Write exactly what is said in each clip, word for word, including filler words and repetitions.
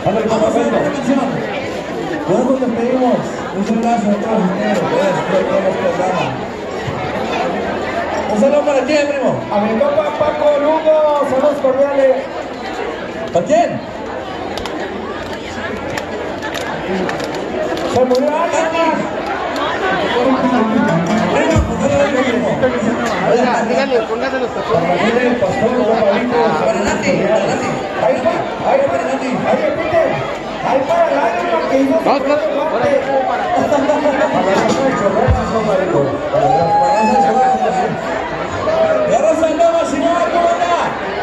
Vamos a hacer una canción. Nosotros te pedimos un abrazo a todos ustedes, por todos los programas. Un saludo para quién, primo. A mi compa Paco Lugo, saludos cordiales. ¿Para quién? Se murió alguien. Oiga, díganle, póngase los tapones. El pastor, Para Nati, para Nati. ahí va, ahí va, ahí repite. Ahí para el lágrima que hizo. No, claro, ahora yo como para. Ya raza andaba, si no, ¿cómo anda?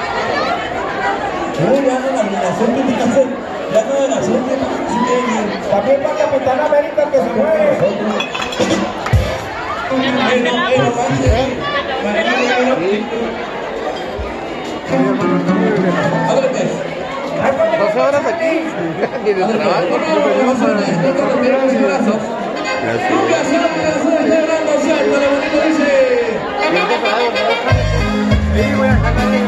Uy, ya no la animación que te hace. Ya no de la suerte, También para Capitán América que se muere. doce horas aquí. Ni de trabajo. Sí, voy a ganar.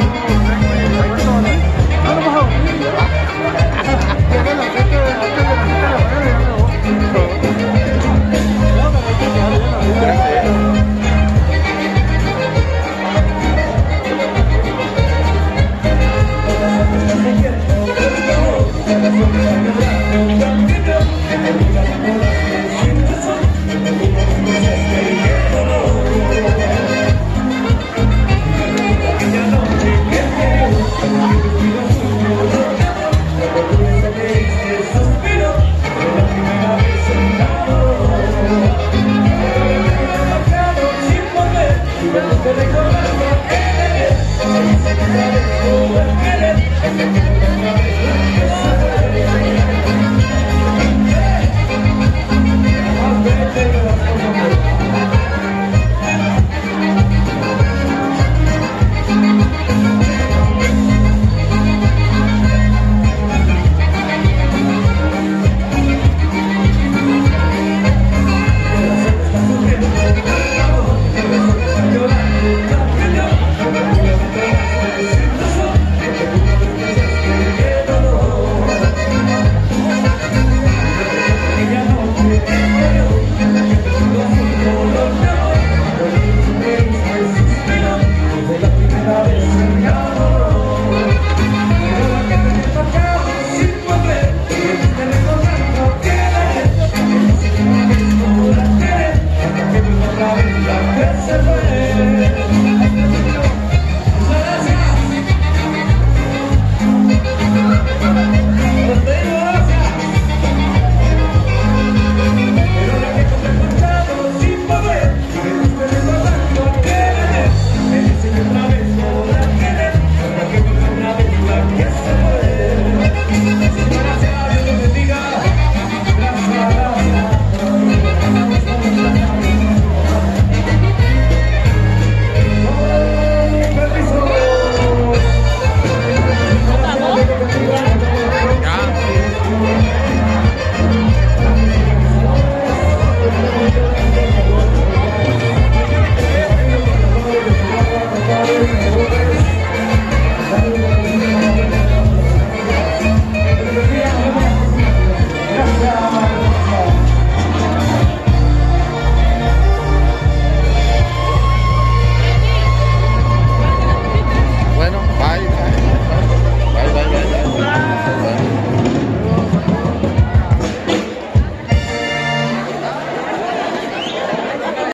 Te